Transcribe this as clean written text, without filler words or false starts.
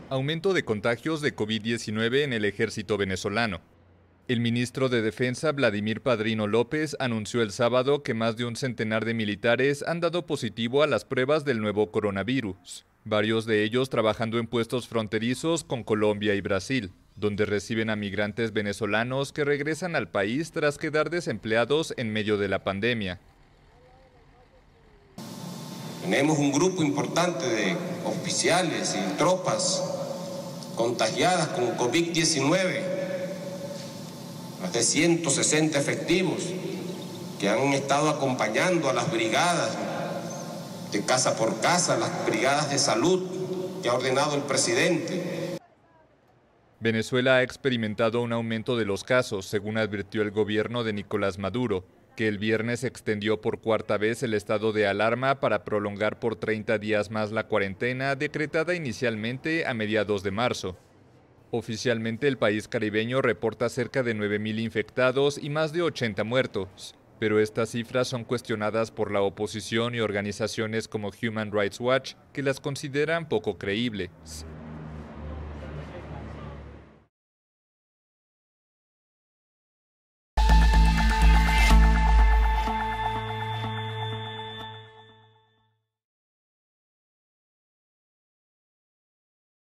Aumento de contagios de COVID-19 en el ejército venezolano. El ministro de Defensa, Vladimir Padrino López, anunció el sábado que más de un centenar de militares han dado positivo a las pruebas del nuevo coronavirus, varios de ellos trabajando en puestos fronterizos con Colombia y Brasil, donde reciben a migrantes venezolanos que regresan al país tras quedar desempleados en medio de la pandemia. Tenemos un grupo importante de oficiales y tropas contagiadas con COVID-19, más de 160 efectivos que han estado acompañando a las brigadas de casa por casa, las brigadas de salud que ha ordenado el presidente. Venezuela ha experimentado un aumento de los casos, según advirtió el gobierno de Nicolás Maduro, que el viernes extendió por cuarta vez el estado de alarma para prolongar por 30 días más la cuarentena decretada inicialmente a mediados de marzo. Oficialmente el país caribeño reporta cerca de 9.000 infectados y más de 80 muertos, pero estas cifras son cuestionadas por la oposición y organizaciones como Human Rights Watch, que las consideran poco creíbles.